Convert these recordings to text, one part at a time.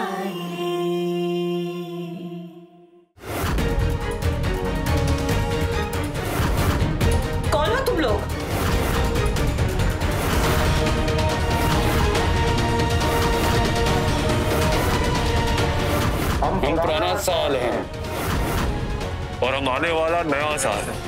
कौन हो तुम लोग? हम पुराना साल हैं और हम आने वाला नया साल है।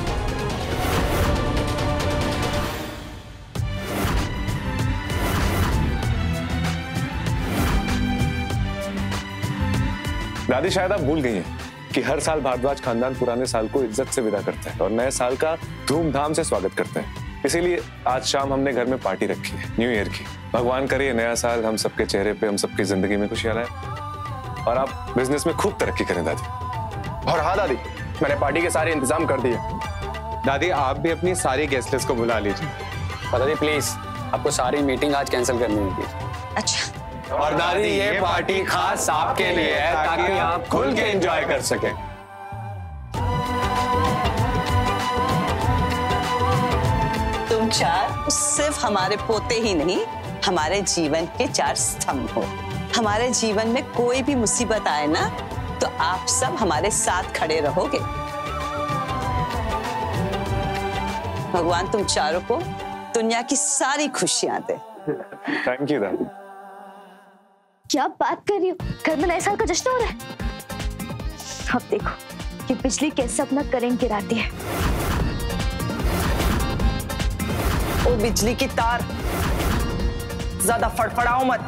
दादी शायद आप भूल गई हैं कि हर साल भारद्वाज खानदान पुराने साल को इज्जत से विदा करता है और नए साल का धूमधाम से स्वागत करते हैं। इसीलिए आज शाम हमने घर में पार्टी रखी है न्यू ईयर की। भगवान करे नया साल हम सबके चेहरे पे, हम सबकी जिंदगी में खुशियां लाए और आप बिजनेस में खूब तरक्की करें दादी। और हाँ दादी, मैंने पार्टी के सारे इंतजाम कर दिए। दादी आप भी अपनी सारी गेस्ट लिस्ट को बुला लीजिए। दादी प्लीज, आपको सारी मीटिंग आज कैंसिल करनी होगी। अच्छा, और दादी ये पार्टी खास आपके लिए है ताकि आप खुल के एंजॉय कर सकें। तुम चार सिर्फ हमारे पोते ही नहीं, हमारे जीवन के 4 स्तंभ हो। हमारे जीवन में कोई भी मुसीबत आए ना तो आप सब हमारे साथ खड़े रहोगे। भगवान तुम चारों को दुनिया की सारी खुशियां दे। थैंक यू दादी। क्या बात कर रही हो, घर में नए साल का जश्न हो रहा है। अब देखो कि बिजली कैसे अपना करंट गिराती है। ओ बिजली की तार, ज्यादा फड़फड़ाओ मत।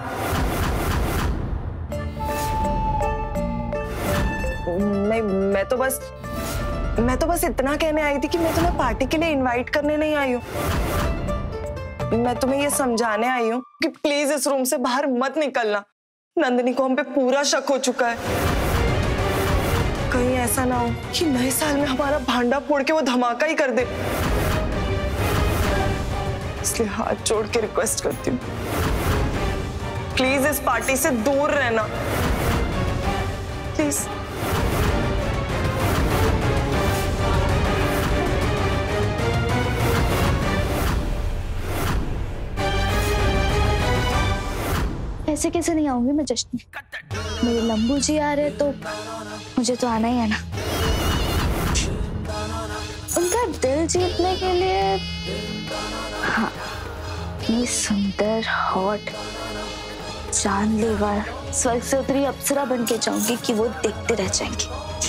मैं तो बस इतना कहने आई थी कि मैं तुम्हें पार्टी के लिए इनवाइट करने नहीं आई हूँ। मैं तुम्हें ये समझाने आई हूँ कि प्लीज इस रूम से बाहर मत निकलना। नंदिनी को हम पे पूरा शक हो चुका है। कहीं ऐसा ना हो कि नए साल में हमारा भांडा फोड़ के वो धमाका ही कर दे। इसलिए हाथ जोड़ के रिक्वेस्ट करती हूँ, प्लीज इस पार्टी से दूर रहना, प्लीज। ऐसे कैसे नहीं आऊंगी मैं जश्न में? मेरे लंबू जी आ रहे तो मुझे तो आना ही है ना। उनका दिल जीतने के लिए हाँ, ये सुंदर हॉट जानलेवा स्वर्ग से उतरी अप्सरा बन के जाऊंगी कि वो देखते रह जाएंगे।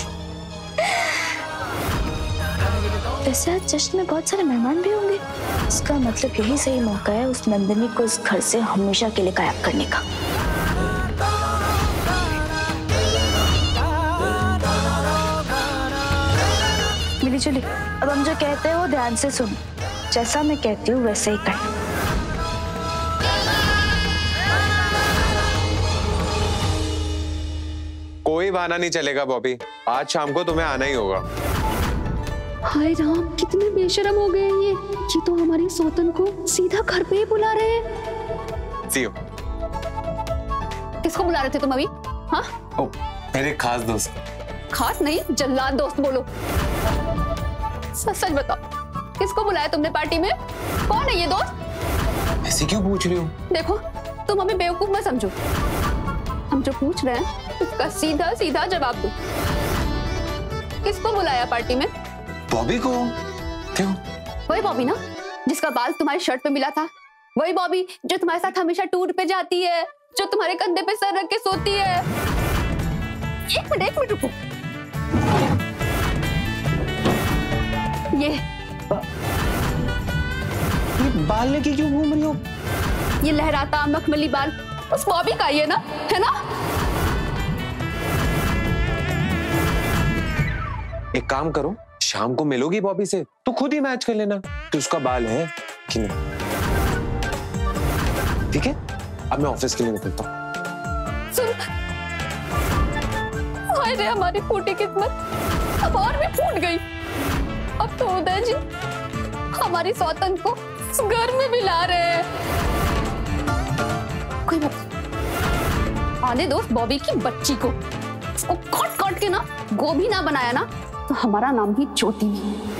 वैसे आज जश्न में बहुत सारे मेहमान भी होंगे। इसका मतलब यही सही मौका है उस नंदिनी को इस घर से हमेशा के लिए गायब करने का। मिली जुली, अब हम जो कहते हैं वो ध्यान से सुन। जैसा मैं कहती हूँ वैसे ही कर। कोई बहाना नहीं चलेगा बॉबी, आज शाम को तुम्हें आना ही होगा। हाय राम, कितने बेशरम हो गए ये तो हमारी सौतन को सीधा घर पे ही बुला रहे हैं। सीओ, किसको बुला रहे थे तुम अभी? हाँ, ओ, मेरे खास दोस्त। खास नहीं, जल्लाद दोस्त बोलो। सच सच बताओ, किसको बुलाया तुमने पार्टी में? कौन है ये दोस्त? ऐसे क्यों पूछ रही हो? देखो, तुम हमें बेवकूफ मत समझो। हम जो पूछ रहे हैं उसका सीधा सीधा जवाब दो। किसको बुलाया पार्टी में? बॉबी को। क्यों? वही बॉबी ना जिसका बाल तुम्हारी शर्ट पे मिला था। वही बॉबी जो तुम्हारे साथ हमेशा टूर पे जाती है, जो तुम्हारे कंधे पे सर रख के सोती है। एक मिनट रुको। ये बाल लेके क्यों घूम रही हो? ये लहराता मखमली बाल उस बॉबी का ही है ना? है ना? एक काम करो, शाम को मिलोगी बॉबी से तो खुद ही मैच कर लेना कि उसका बाल है कि नहीं। ठीक है, अब मैं ऑफिस के लिए निकलता हूँ। सुन, हाय रे हमारी फूटी किस्मत अब और भी फूट गई। अब तो उदय जी हमारी सौतन को घर में मिला रहे हैं। कोई बात, आने दो बॉबी की बच्ची को। उसको काट काट के ना गोभी ना बनाया ना तो हमारा नाम भी ज्योति नहीं है।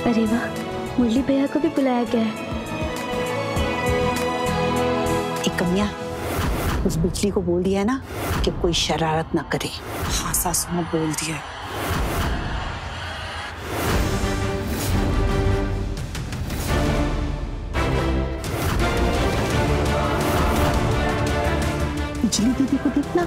अरे वाह, मुरली भैया को भी बुलाया गया है। एक कमिया, उस बिजली को बोल दिया है ना कि कोई शरारत ना करे। हाँ सासू माँ, बोल दिया है। बिजली दीदी को देखना,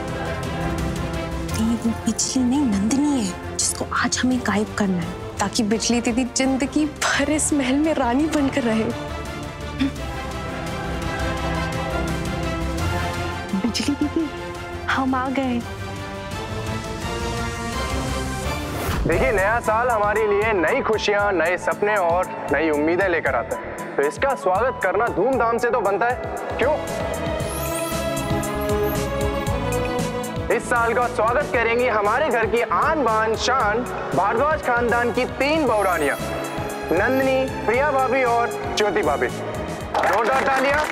ये वो बिजली नहीं नंदिनी है जिसको आज हमें गायब करना है, ताकि बिजली दीदी जिंदगी भर इस महल में रानी बनकर रहे। बिजली दीदी हम आ गए। देखिए, नया साल हमारे लिए नई खुशियां, नए सपने और नई उम्मीदें लेकर आता है, तो इसका स्वागत करना धूमधाम से तो बनता है, क्यों? इस साल का स्वागत करेंगी हमारे घर की आन बान शान भारद्वाज खानदान की 3 बहुरानियां, नंदिनी, प्रिया भाभी और ज्योति भाभी। जोरदार तालियां।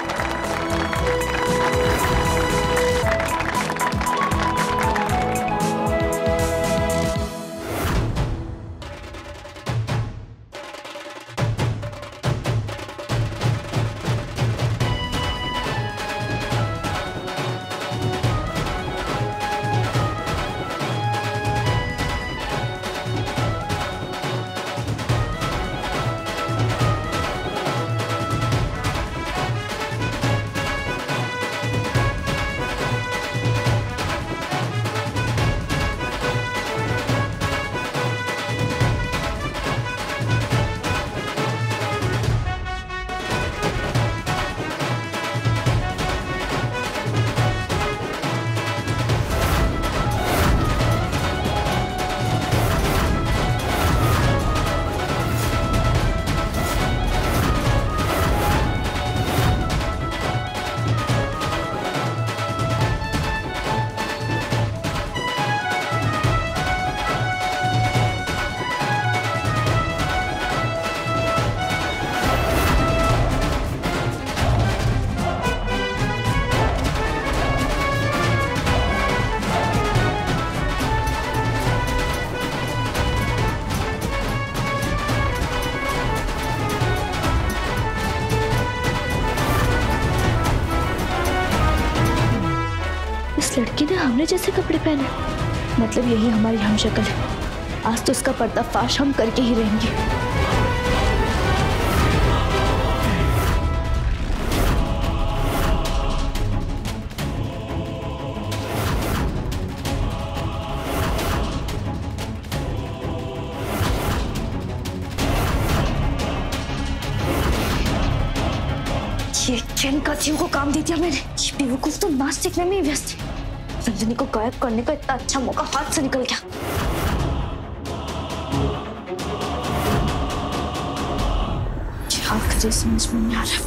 लड़की ने हमने जैसे कपड़े पहने, मतलब यही हमारी हमशक्ल है। आज तो उसका पर्दाफाश हम करके ही रहेंगे। ये किन कातियों को काम दे दिया मैंने। ये बेवकूफ तो नाच सीखने में ही व्यस्त है। नंदिनी को गायब करने का इतना अच्छा मौका हाथ से निकल गया। क्या करे समझ में नहीं आ रहा।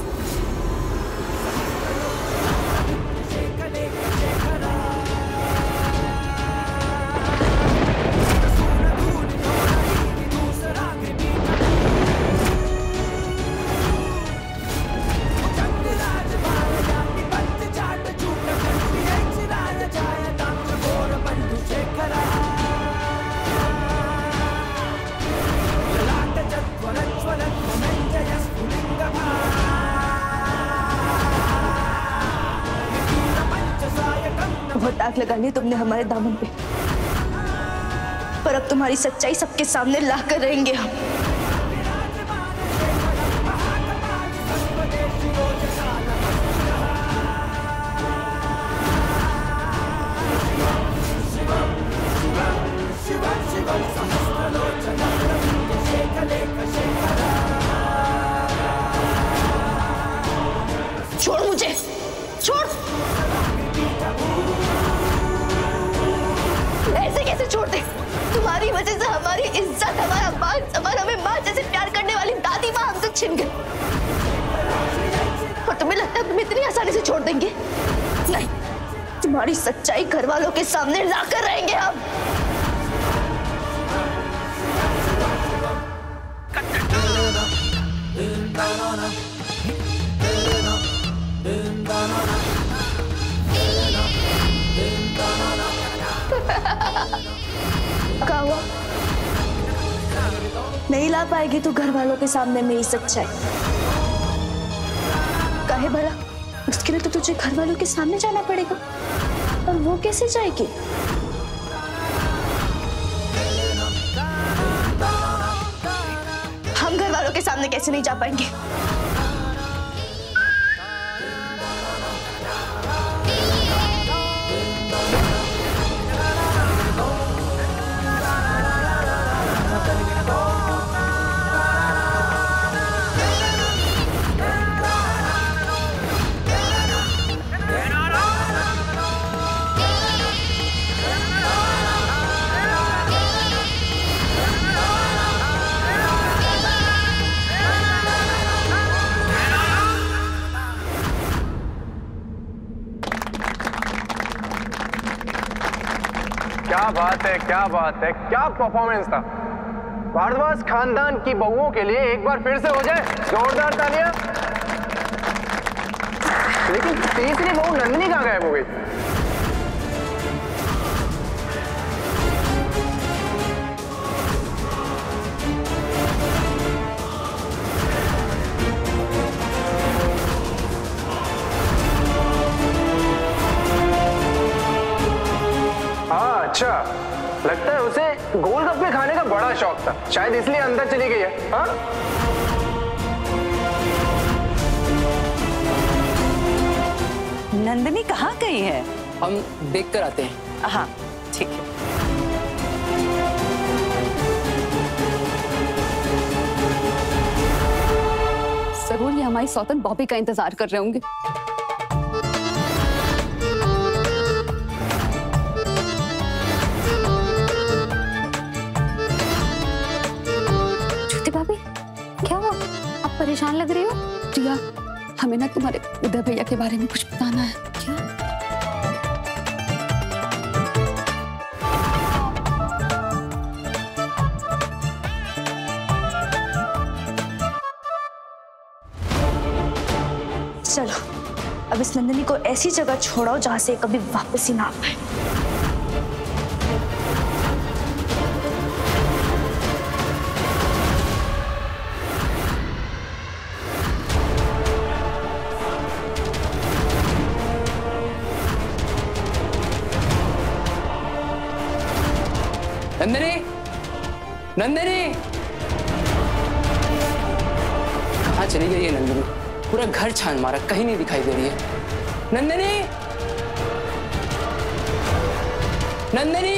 बहुत आग लगा ली तुमने हमारे दामन पे, पर अब तुम्हारी सच्चाई सबके सामने लाकर रहेंगे हम। छोड़ मुझे, छोड़। ऐसे कैसे छोड़ दे? तुम्हारी वजह से हमारी इज्जत, हमारा मान सम्मान, हमें माँ जैसे प्यार करने वाली दादी माँ हमसे छिन गई। और तुम्हें लगता है तुम इतनी आसानी से छोड़ देंगे? नहीं, तुम्हारी सच्चाई घर वालों के सामने लाकर रहेंगे हम। क्या हुआ? नहीं ला पाएगी तू घर वालों के सामने मेरी सच्चाई। काहे भला? उसके लिए तो तुझे घर वालों के सामने जाना पड़ेगा, और वो कैसे जाएगी? हम घर वालों के सामने कैसे नहीं जा पाएंगे? क्या बात है, क्या बात है, क्या परफॉर्मेंस था। भारद्वाज खानदान की बहुओं के लिए एक बार फिर से हो जाए जोरदार तालियां। लेकिन तीसरी बहू नंदिनी कहाँ गायब हो गई? अच्छा, लगता है उसे गोलगप्पे खाने का बड़ा शौक था, शायद इसलिए अंदर चली गई है। हाँ? नंदिनी कहाँ गई है? हम देख कर आते हैं। हाँ ठीक है। जरूर ये हमारी सौतन बॉबी का इंतजार कर रहे होंगे। परेशान लग रही हो प्रिया? हमें ना तुम्हारे उदय भैया के बारे में कुछ बताना है। क्या? चलो अब इस नंदिनी को ऐसी जगह छोड़ो जहां से कभी वापस ही ना आ पाए। नंदिनी, नंदिनी, कहाँ चली गई है नंदिनी? पूरा घर छान मारा, कहीं नहीं दिखाई दे रही है। नंदिनी, नंदिनी,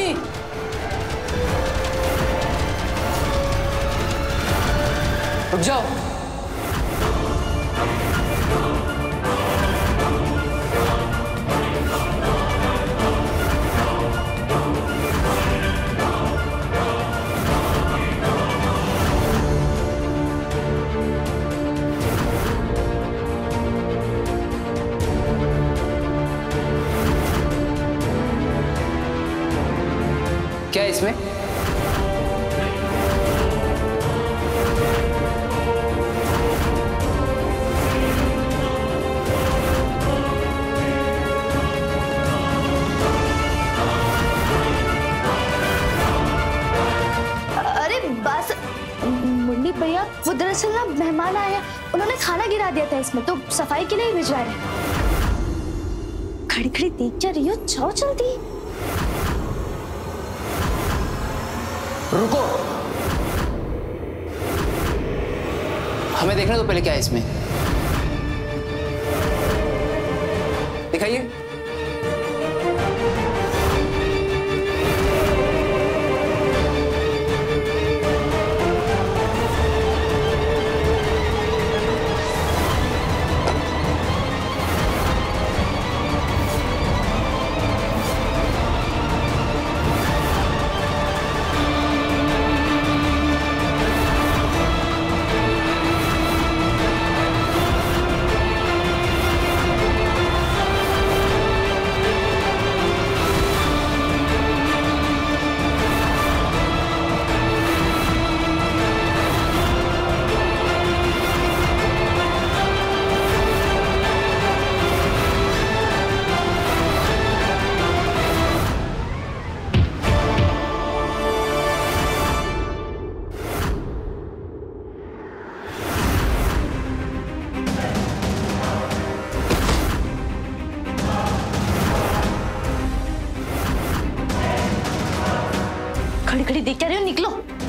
रुक जाओ। क्या है इसमें? अरे बस मुन्नी भैया, वो दरअसल ना मेहमान आए हैं, उन्होंने खाना गिरा दिया था इसमें, तो सफाई के लिए ही भिजवा रहे। खड़ी खड़ी देख जा रही हो, जाओ जल्दी। रुको, हमें देखने दो पहले क्या है इसमें। दिखाइए। खड़ी खड़ी देख क्या रहे हो, निकलो।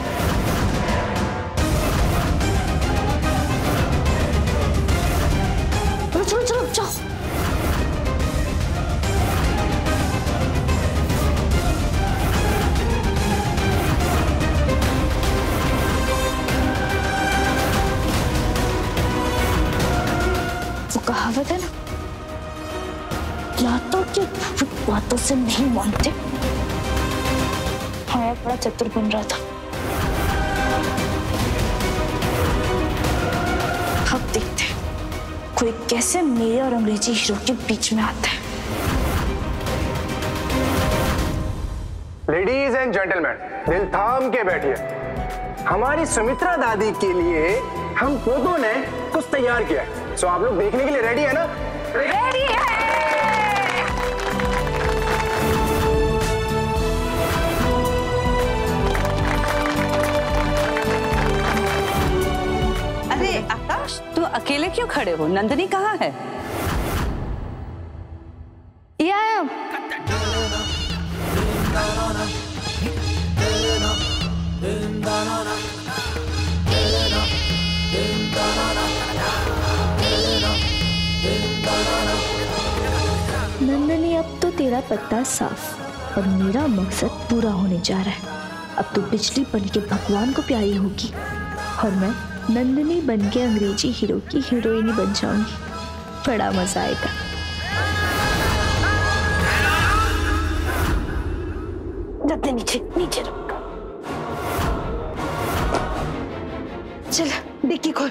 चलो चलो जाओ। वो कहावत है ना, लातों के बातों से नहीं मानते। हाँ, बड़ा चतुर बन रहा था। अब देखते कोई कैसे मेरे और अंग्रेजी हीरो के बीच में आता है। लेडीज एंड जेंटलमैन, दिल थाम के बैठिए। हमारी सुमित्रा दादी के लिए हम पोतों ने कुछ तैयार किया है। सो आप लोग देखने के लिए रेडी है ना? रेडी है। अरे आकाश, तू अकेले क्यों खड़े हो? नंदिनी कहाँ है? नंदनी, अब तो तेरा पत्ता साफ और मेरा मकसद पूरा होने जा रहा है। अब तो बिजली बन के भगवान को प्यारी होगी और मैं नंदनी बन के अंग्रेजी हीरो की हीरोइनी बन जाऊंगी। बड़ा मजा आएगा। जाते नीचे नीचे रुक। चल डिक्की खोल।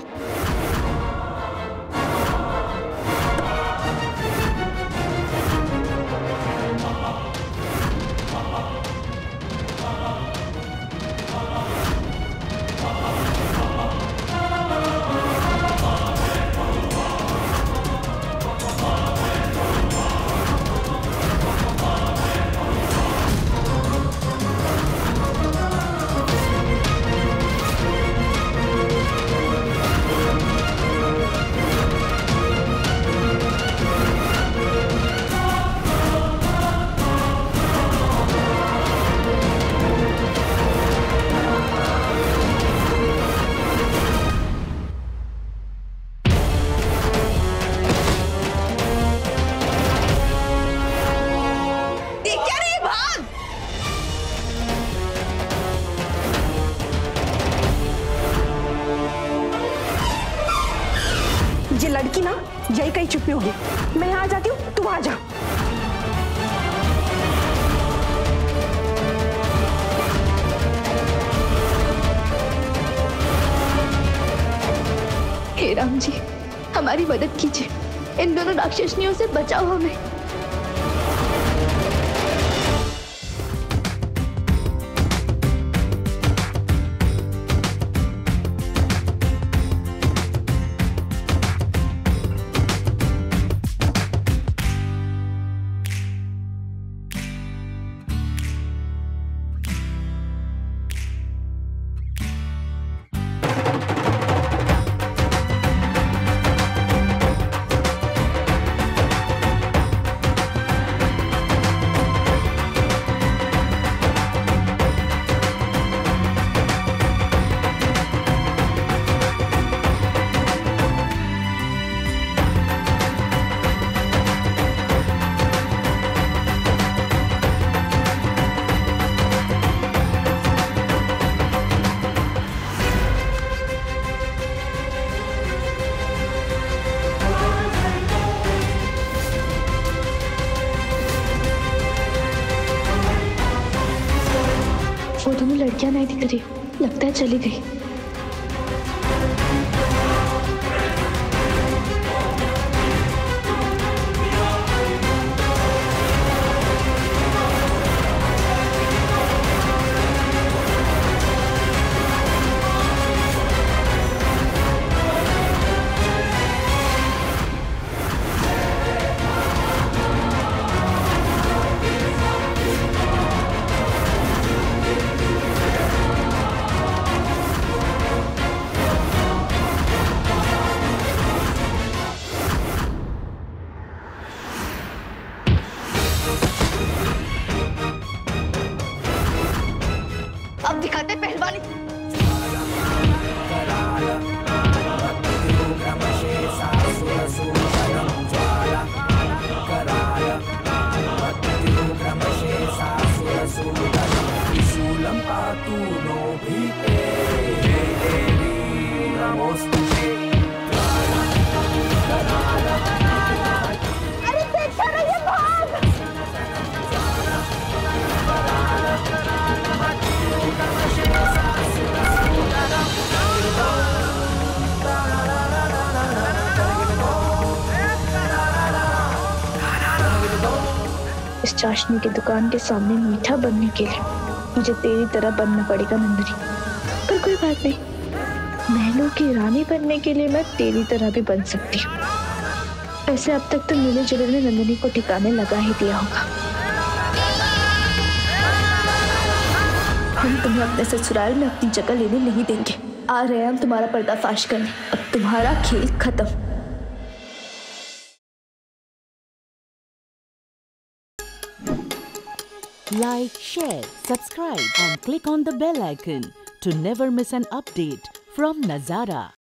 ये लड़की ना यही कहीं छुपी होगी। मैं यहाँ जाती हूँ, तू आ जा। हे राम जी, हमारी मदद कीजिए। इन दोनों राक्षसनियों से बचाओ हमें। वो दोनों लड़कियां नहीं दिख रही, लगता है चली गई। अब दिखाते पहलवानी। अरे देखा ना ये भाग। इस चाशनी की दुकान के सामने मीठा बनने के लिए मुझे तेरी तरह बनना पड़ेगा नंदिनी। पर कोई बात नहीं, महलों की रानी बनने के लिए मैं तेरी तरह भी बन सकती हूँ। ऐसे अब तक तो मिले जुले ने नंदिनी को ठिकाने लगा ही दिया होगा। हम तुम्हें अपने ससुराल में अपनी जगह लेने नहीं देंगे। आ रहे हैं हम तुम्हारा पर्दाफाश करने। अब तुम्हारा खेल खत्म। Like, share, subscribe and click on the bell icon to never miss an update from Nazara.